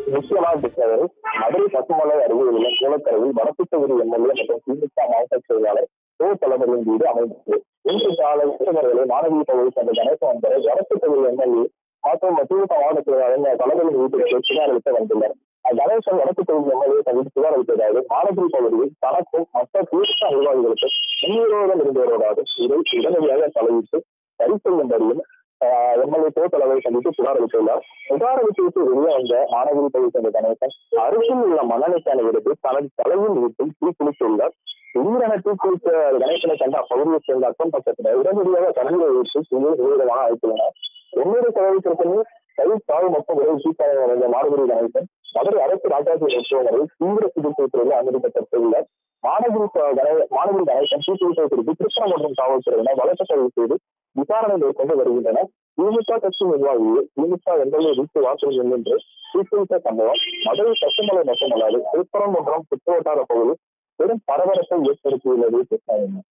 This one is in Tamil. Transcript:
முக்கியமான திட்டங்கள் மதுரை பசுமலை அருகே உள்ள சோளக்கரையில் வடக்கு தொகுதி எம்எல்ஏ மற்றும் திமுக மாவட்ட செயலாளர் தளபதியின் வீடு அமைந்தது. இன்று காலை உறவினர்களை மாணவி பகுதி சேர்ந்த கணேசன் என்பதை வடக்கு தொகுதி எம்எல்ஏ மற்றும் திமுக மாவட்ட செயலாளர் தளபதியின் வீட்டிற்கு புகார் அளிக்க வந்துள்ளார். கணேசன் வடக்கு தொகுதி எம்எல்ஏ தகுதி புகார் அளித்ததாவது மாநகரி பகுதியில் தனக்கும் மற்ற திமுக நிர்வாகிகளுக்கு முன்விரோதம் இருந்தவரோடாது இதை உடனடியாக தலையிட்டு சரி செய்யும்படியும் எம்எல்ஏ தலைவரை சந்தித்து புகார் அளித்துள்ளார். புகார் அளித்து வெளியே வந்த மாநகரி பகுதி சேர்ந்த கணேசன் அருகில் உள்ள மண்ணெண்ணெய்க்கான எடுத்து தனது தலையில் வீட்டில் தீ குளித்துள்ளார். திடீரென தீ குளித்த கணேசனை கண்ட அப்பகுதியை சேர்ந்த அக்கம் பக்கத்தினர் உடனடியாக தண்ணீரை ஊற்றி தீயை விரோதமாக அழைத்துள்ளனர். 90% கை சாவு மற்றும் உடல் தீக்காய மாநகரி கணேசன் மதுரை அரசு ராஜாஜி மருத்துவமனையில் தீவிர சிகிச்சை பிரிவில் அனுமதிக்கப்பட்டுள்ளார். மாநகரி கணேசன் தீ குளிப்பை குறித்து திருப்பணம் மற்றும் காவல்துறையினர் வழக்கு பதிவு செய்து விசாரணை மேற்கொண்டு வருகின்றனர். திமுக கட்சி நிர்வாகிகள் திமுக எம்எல்ஏ வீட்டு வாசலில் நின்று தீக்குளித்த சம்பவம் மதுரை பசுமலை மட்டுமல்லாது திருப்பரங்குன்றம் சுற்றுவட்டார பகுதியில் பெரும் பரபரப்பை ஏற்படுத்தியுள்ளது.